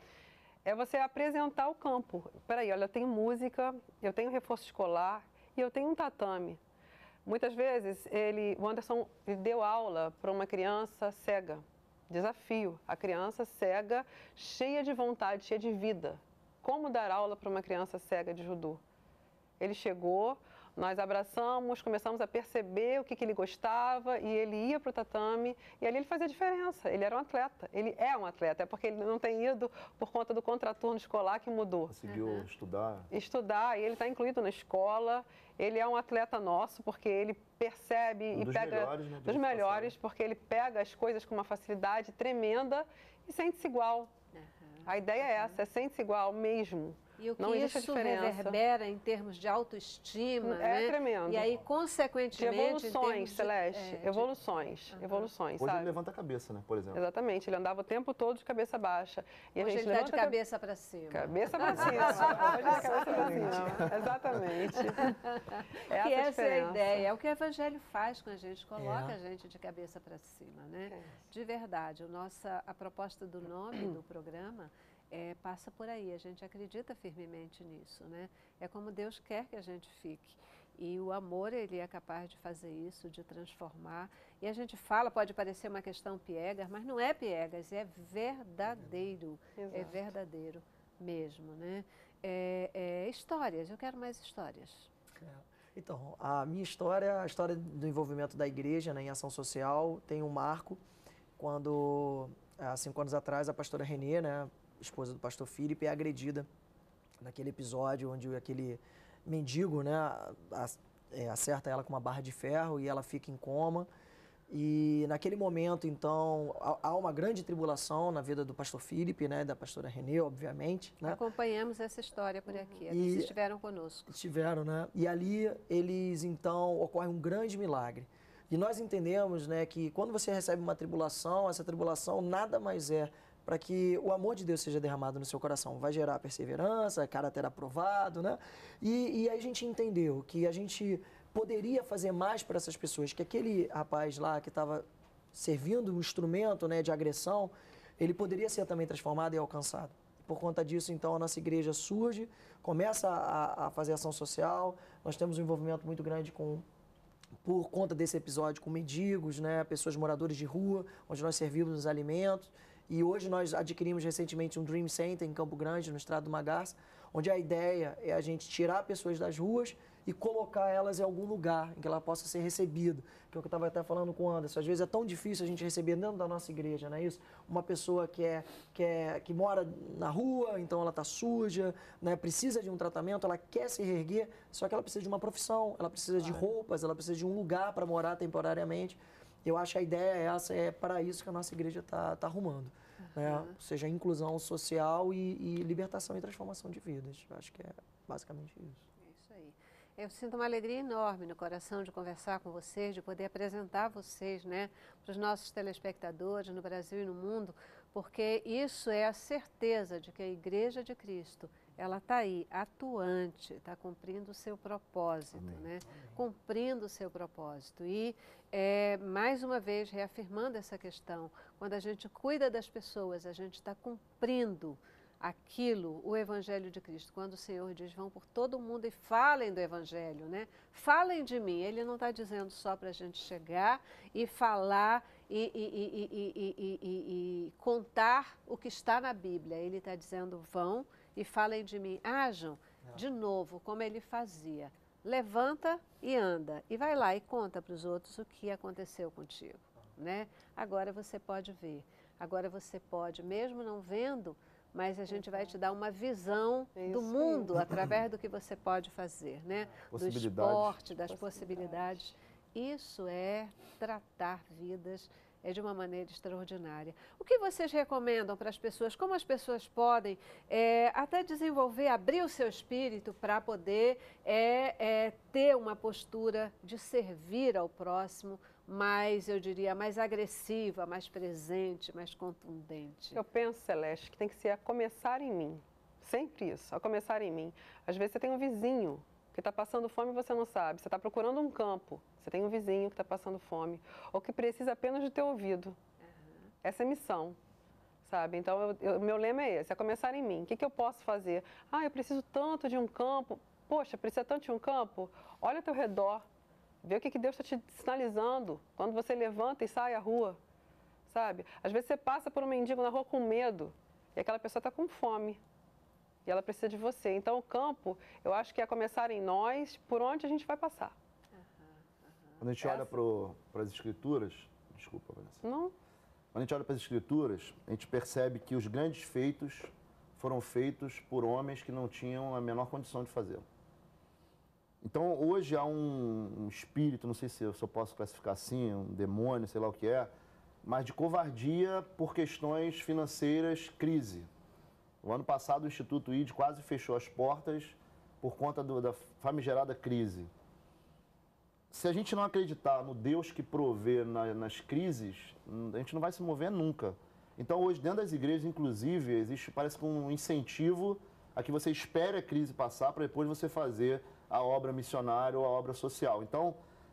É você apresentar o campo. Peraí, olha, eu tenho música, eu tenho reforço escolar e eu tenho um tatame. Muitas vezes, o Anderson deu aula para uma criança cega. Desafio, a criança cega, cheia de vontade, cheia de vida. Como dar aula para uma criança cega de judô? Ele chegou, nós abraçamos, começamos a perceber o que ele gostava e ele ia para o tatame e ali ele fazia diferença. Ele era um atleta, ele é um atleta, é porque ele não tem ido por conta do contraturno escolar que mudou. Conseguiu estudar? Estudar, e ele está incluído na escola. Ele é um atleta nosso porque ele percebe e pega melhores, né, dos melhores, porque ele pega as coisas com uma facilidade tremenda e sente-se igual. A ideia é essa, sente-se igual mesmo. E o que não existe isso diferença. reverbera em termos de autoestima, É né? tremendo. E aí, De consequentemente, evoluções, em termos Celeste, evoluções, Hoje sabe? ele levanta a cabeça, né, por exemplo. Exatamente, ele andava o tempo todo de cabeça baixa. E Hoje a gente ele está de levanta a cabeça para cima. cabeça para cima. Hoje é cabeça para cima. Exatamente. Que essa é a diferença. ideia, é o que o Evangelho faz com a gente, coloca a gente de cabeça para cima, né? De verdade, a proposta do nome do programa passa por aí, a gente acredita firmemente nisso, né? É como Deus quer que a gente fique. E o amor, ele é capaz de fazer isso, de transformar. E a gente fala, pode parecer uma questão piegas, mas não é piegas, é verdadeiro. Exato. É verdadeiro mesmo, né? Histórias, eu quero mais histórias. Então, a minha história, a história do envolvimento da igreja, né, em ação social, tem um marco quando, há 5 anos atrás, a pastora Renê, né, esposa do pastor Felipe, é agredida naquele episódio onde aquele mendigo, né, acerta ela com uma barra de ferro e ela fica em coma. E naquele momento, então, há uma grande tribulação na vida do pastor Felipe, né, da pastora Renê, obviamente, né? Acompanhamos essa história por aqui, eles estiveram conosco. Estiveram, né? E ali então, ocorre um grande milagre. E nós entendemos, né, que quando você recebe uma tribulação, essa tribulação nada mais é para que o amor de Deus seja derramado no seu coração. Vai gerar perseverança, caráter aprovado, né? E aí a gente entendeu que a gente poderia fazer mais para essas pessoas, que aquele rapaz lá que estava servindo um instrumento, né, de agressão, ele poderia ser também transformado e alcançado. Por conta disso, então, a nossa igreja surge, começa a fazer ação social, nós temos um envolvimento muito grande por conta desse episódio com mendigos, né, pessoas moradores de rua, onde nós servimos os alimentos. E hoje nós adquirimos recentemente um Dream Center em Campo Grande, no Estrado do Magarça, onde a ideia é a gente tirar pessoas das ruas e colocar elas em algum lugar em que ela possa ser recebida. Que é o que eu estava até falando com o Anderson. Às vezes é tão difícil a gente receber dentro da nossa igreja, não é isso? Uma pessoa que mora na rua, então ela está suja, né, precisa de um tratamento, ela quer se reerguer, só que ela precisa de uma profissão, ela precisa de roupas, ela precisa de um lugar para morar temporariamente. Eu acho que a ideia é essa, é para isso que a nossa igreja está arrumando. Né? Ou seja, inclusão social e libertação e transformação de vidas. Eu acho que é basicamente isso. É isso aí. Eu sinto uma alegria enorme no coração de conversar com vocês, de poder apresentar vocês, né, para os nossos telespectadores no Brasil e no mundo, porque isso é a certeza de que a Igreja de Cristo, ela está aí, atuante, está cumprindo o seu propósito, né? Cumprindo o seu propósito. E, mais uma vez, reafirmando essa questão, quando a gente cuida das pessoas, a gente está cumprindo aquilo, o Evangelho de Cristo. Quando o Senhor diz, vão por todo mundo e falem do Evangelho, né? Falem de mim. Ele não está dizendo só para a gente chegar e falar e contar o que está na Bíblia. Ele está dizendo, vão e falem de mim. Ajam de novo, como ele fazia. Levanta e anda. E vai lá e conta para os outros o que aconteceu contigo, né? Agora você pode ver. Agora você pode, mesmo não vendo, mas a gente vai te dar uma visão do mundo através do que você pode fazer, né? Do esporte, das possibilidades. Isso é tratar vidas de uma maneira extraordinária. O que vocês recomendam para as pessoas? Como as pessoas podem até desenvolver, abrir o seu espírito para poder ter uma postura de servir ao próximo mais, eu diria, mais agressiva, mais presente, mais contundente? Eu penso, Celeste, que tem que ser a começar em mim. Sempre isso, a começar em mim. Às vezes você tem um vizinho que está passando fome e você não sabe. Você está procurando um campo, você tem um vizinho que está passando fome, ou que precisa apenas de ter ouvido. Essa é a missão, sabe? Então, meu lema é esse, é começar em mim. O que eu posso fazer? Ah, eu preciso tanto de um campo. Poxa, precisa tanto de um campo? Olha ao teu redor, vê o que Deus está te sinalizando quando você levanta e sai à rua, sabe? Às vezes você passa por um mendigo na rua com medo e aquela pessoa está com fome e ela precisa de você. Então, o campo, eu acho que é começar em nós, por onde a gente vai passar. Quando a gente olha para as escrituras, desculpa, Vanessa. Não? Quando a gente olha para as escrituras, a gente percebe que os grandes feitos foram feitos por homens que não tinham a menor condição de fazê-lo. Então, hoje há um espírito, não sei se eu posso classificar assim, um demônio, sei lá o que é, mas de covardia por questões financeiras, crise. O ano passado, o Instituto ID quase fechou as portas por conta da famigerada crise. Se a gente não acreditar no Deus que provê nas crises, a gente não vai se mover nunca. Então, hoje, dentro das igrejas, inclusive, existe, parece que um incentivo a que você espere a crise passar para depois você fazer a obra missionária ou a obra social. Então,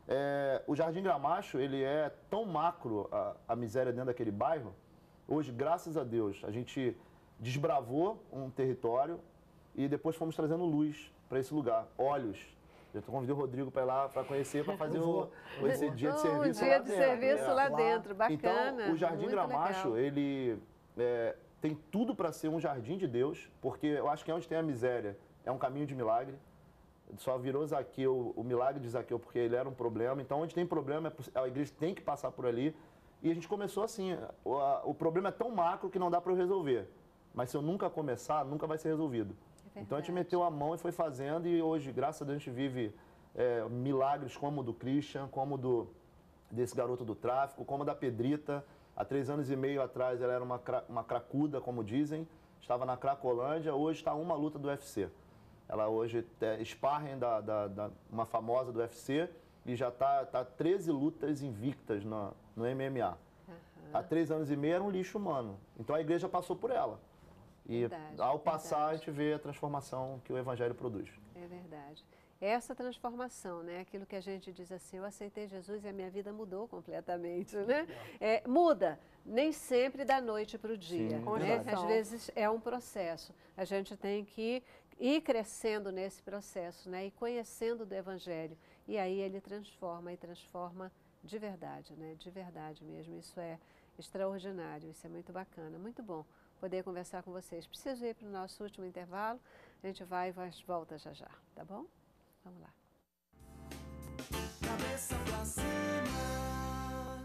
o Jardim Gramacho, ele é tão macro, a miséria dentro daquele bairro. Hoje, graças a Deus, a gente desbravou um território e depois fomos trazendo luz para esse lugar, olhos. Eu convidei o Rodrigo para ir lá para conhecer, para fazer esse dia de serviço lá dentro. Um dia de serviço lá dentro, bacana. Então, o Jardim Gramacho, ele tem tudo para ser um jardim de Deus, porque eu acho que onde tem a miséria é um caminho de milagre. Só virou Zaqueu, o milagre de Zaqueu, porque ele era um problema. Então, onde tem problema, a igreja tem que passar por ali. E a gente começou assim, o problema é tão macro que não dá para eu resolver. Mas se eu nunca começar, nunca vai ser resolvido. Então a gente meteu a mão e foi fazendo, e hoje, graças a Deus, a gente vive milagres como o do Christian, como desse garoto do tráfico, como da Pedrita. Há 3 anos e meio atrás ela era uma cracuda, como dizem, estava na Cracolândia, hoje está uma luta do UFC. Ela hoje é sparring uma famosa do UFC e já está 13 lutas invictas no MMA. Há 3 anos e meio era um lixo humano, então a igreja passou por ela. E ao passar, a gente vê a transformação que o Evangelho produz. É verdade. Essa transformação, né? Aquilo que a gente diz assim, eu aceitei Jesus e a minha vida mudou completamente, né? Muda, nem sempre da noite para o dia. Sim, né? Às vezes é um processo. A gente tem que ir crescendo nesse processo, né? E conhecendo do Evangelho. E aí ele transforma, e transforma de verdade, né? De verdade mesmo. Isso é extraordinário, isso é muito bacana, muito bom poder conversar com vocês. Preciso ir para o nosso último intervalo, a gente vai e volta já já, tá bom? Vamos lá. Cabeça pra cima.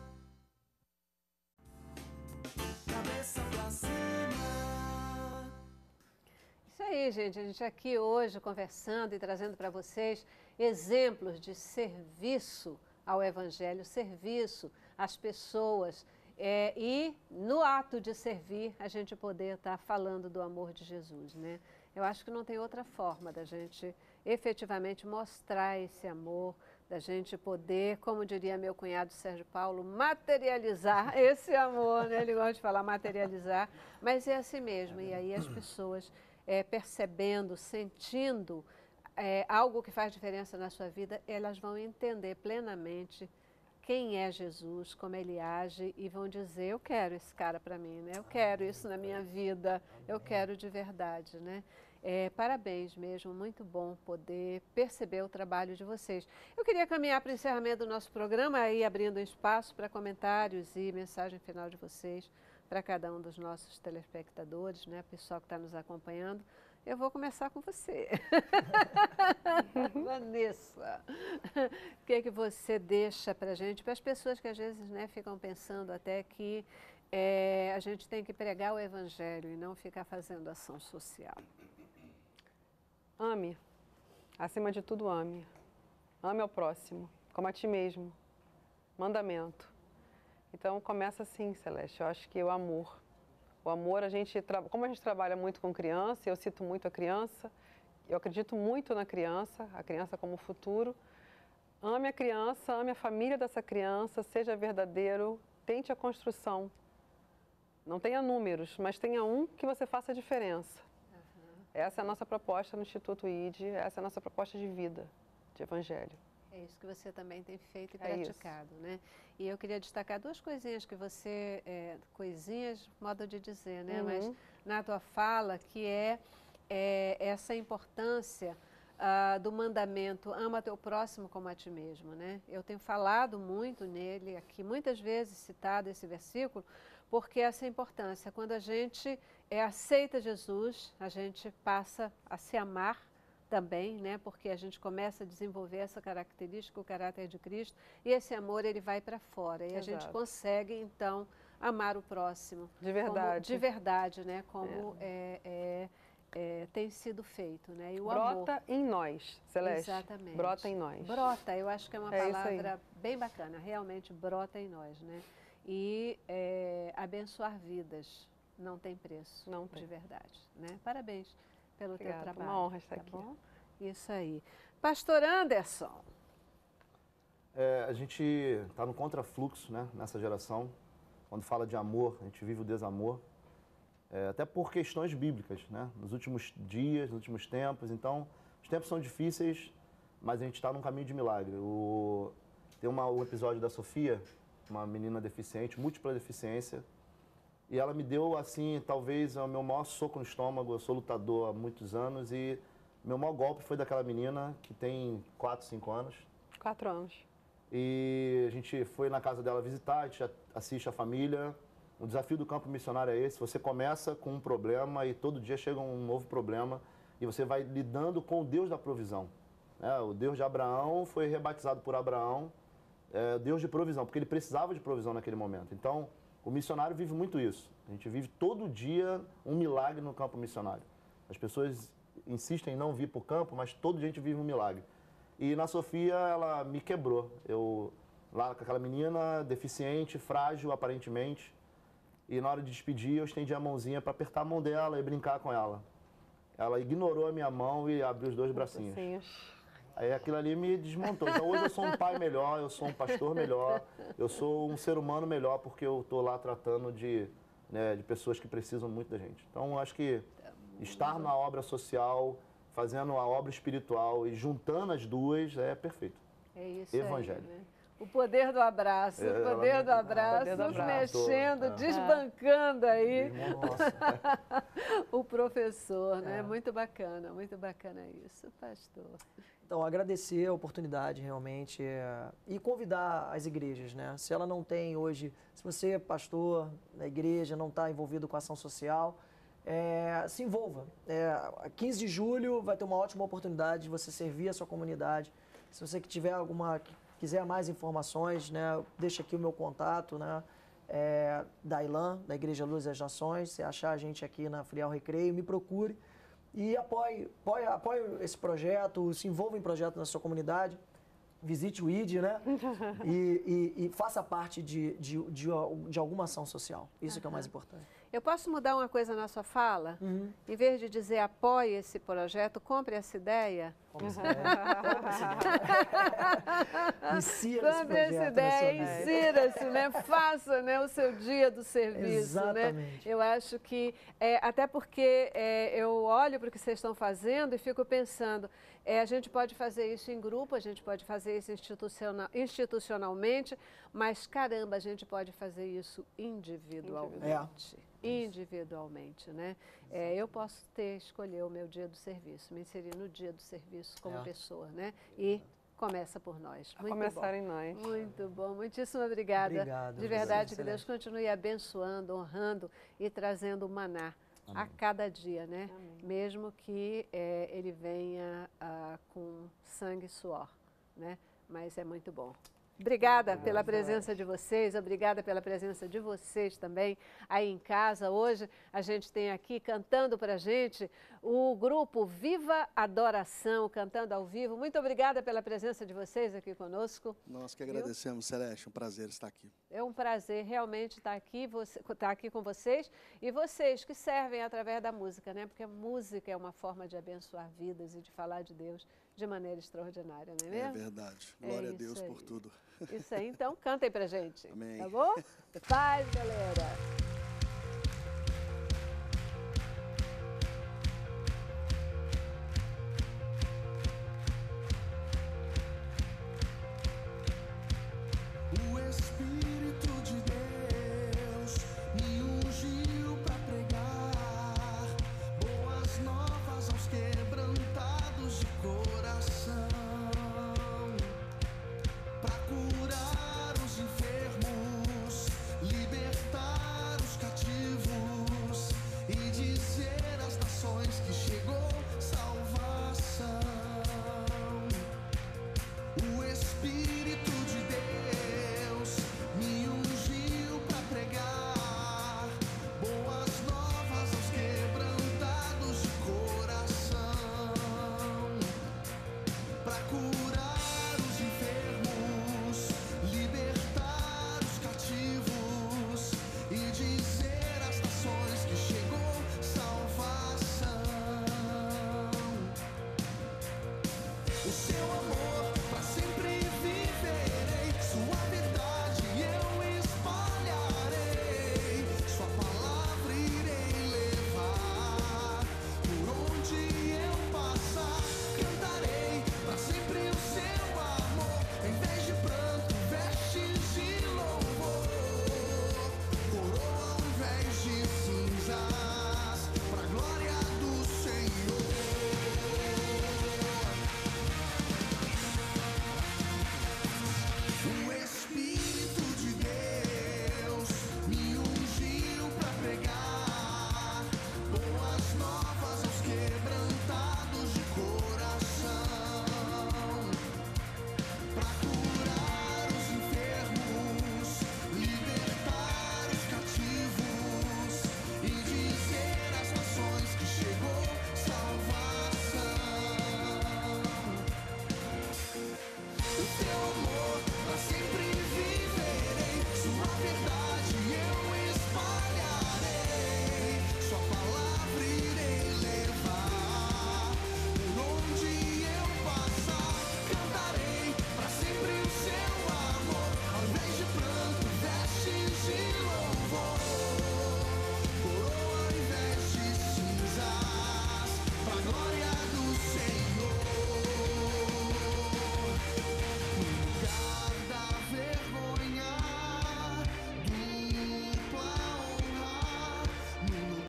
Cabeça pra cima. Isso aí, gente. A gente aqui hoje conversando e trazendo para vocês exemplos de serviço ao Evangelho, serviço às pessoas. E no ato de servir, a gente poder estar falando do amor de Jesus, né? Eu acho que não tem outra forma da gente efetivamente mostrar esse amor, da gente poder, como diria meu cunhado Sérgio Paulo, materializar esse amor, né? Ele gosta de falar materializar, mas é assim mesmo. E aí as pessoas percebendo, sentindo algo que faz diferença na sua vida, elas vão entender plenamente quem é Jesus, como ele age, e vão dizer, eu quero esse cara para mim, né? Eu quero isso na minha vida, eu quero de verdade, né? Parabéns mesmo, muito bom poder perceber o trabalho de vocês. Eu queria caminhar para o encerramento do nosso programa, aí abrindo um espaço para comentários e mensagem final de vocês para cada um dos nossos telespectadores, né? Pessoal que está nos acompanhando. Eu vou começar com você. Vanessa, o que é que você deixa para a gente, para as pessoas que às vezes, né, ficam pensando até que a gente tem que pregar o Evangelho e não ficar fazendo ação social? Ame. Acima de tudo, ame. Ame ao próximo, como a ti mesmo. Mandamento. Então, começa assim, Celeste. Eu acho que o amor. O amor, como a gente trabalha muito com criança, eu cito muito a criança, eu acredito muito na criança, a criança como futuro. Ame a criança, ame a família dessa criança, seja verdadeiro, tente a construção. Não tenha números, mas tenha um que você faça a diferença. Essa é a nossa proposta no Instituto ID, essa é a nossa proposta de vida, de evangelho. É isso que você também tem feito e É praticado, né? E eu queria destacar duas coisinhas que você, coisinhas, modo de dizer, né? Mas na tua fala, que é essa importância do mandamento, ama teu próximo como a ti mesmo, né? Eu tenho falado muito nele aqui, muitas vezes citado esse versículo, porque essa importância, quando a gente aceita Jesus, a gente passa a se amar também, né? Porque a gente começa a desenvolver essa característica, o caráter de Cristo, e esse amor ele vai para fora, e a gente consegue então amar o próximo. De verdade. De verdade, né? Como tem sido feito, né? E o Brota amor. em nós, Celeste. Exatamente. Brota em nós. Brota, eu acho que é uma É isso aí. palavra bem bacana, realmente brota em nós, né? E abençoar vidas não tem preço, Não tem. de verdade, né? Parabéns pelo teu Obrigada, trabalho. uma honra estar tá aqui. Bom? Isso aí. Pastor Anderson. A gente está no contrafluxo, né, nessa geração. Quando fala de amor, a gente vive o desamor. Até por questões bíblicas, né? Nos últimos dias, nos últimos tempos. Então, os tempos são difíceis, mas a gente está num caminho de milagre. Tem um episódio da Sofia, uma menina deficiente, múltipla deficiência, e ela me deu, assim, talvez o meu maior soco no estômago. Eu sou lutador há muitos anos e meu maior golpe foi daquela menina que tem 4, 5 anos. 4 anos. E a gente foi na casa dela visitar, a gente assiste a família. O desafio do campo missionário é esse: você começa com um problema e todo dia chega um novo problema e você vai lidando com o Deus da provisão. O Deus de Abraão foi rebatizado por Abraão, Deus de provisão, porque ele precisava de provisão naquele momento. Então, o missionário vive muito isso. A gente vive todo dia um milagre no campo missionário. As pessoas insistem em não vir para o campo, mas todo dia a gente vive um milagre. E na Sofia, ela me quebrou. Eu, lá com aquela menina, deficiente, frágil aparentemente, e na hora de despedir, eu estendi a mãozinha para apertar a mão dela e brincar com ela. Ela ignorou a minha mão e abriu os dois bracinhos. Aí aquilo ali me desmontou. Então hoje eu sou um pai melhor, eu sou um pastor melhor, eu sou um ser humano melhor, porque eu estou lá tratando de pessoas que precisam muito da gente. Então eu acho que estar na obra social, fazendo a obra espiritual e juntando as duas é perfeito. É isso Evangelho. aí, né? O poder do abraço, o poder do abraço, nos mexendo, desbancando aí o professor, né? Muito bacana isso, pastor. Então, agradecer a oportunidade realmente e convidar as igrejas, né? Se ela não tem hoje, se você é pastor da igreja, não está envolvido com ação social, se envolva. 15 de julho vai ter uma ótima oportunidade de você servir a sua comunidade. Se você quiser mais informações, né, deixa aqui o meu contato, né, da Ilan, da Igreja Luz das Nações. Se achar a gente aqui na Filial Recreio, me procure e apoie esse projeto, se envolva em projeto na sua comunidade, visite o ID, né, e faça parte de alguma ação social. Isso que é o mais importante. Eu posso mudar uma coisa na sua fala? Em vez de dizer apoie esse projeto, compre essa ideia. Compre essa ideia, insira-se, né? Faça, né, o seu dia do serviço. Exatamente. Né? Eu acho que, até porque eu olho para o que vocês estão fazendo e fico pensando, a gente pode fazer isso em grupo, a gente pode fazer isso institucionalmente, mas caramba, a gente pode fazer isso individualmente. Individualmente, né? Eu posso escolher o meu dia do serviço, me inserir no dia do serviço como pessoa, né? E começa por nós. Muito começar em nós. Muito bom, muitíssimo obrigada. Obrigado, de verdade, que Deus continue abençoando, honrando e trazendo o maná a cada dia, né? Amém. Mesmo que ele venha com sangue e suor, né? Mas é muito bom. Obrigada pela presença de vocês, obrigada pela presença de vocês também aí em casa. Hoje a gente tem aqui cantando para a gente o grupo Viva Adoração, cantando ao vivo. Muito obrigada pela presença de vocês aqui conosco. Nós que agradecemos, Celeste, um prazer estar aqui. É um prazer realmente estar aqui com vocês e vocês que servem através da música, né? Porque a música é uma forma de abençoar vidas e de falar de Deus de maneira extraordinária, não é mesmo? É verdade. Glória a Deus por tudo. Isso aí, então cantem pra gente. Amém. Tá bom? Paz, galera.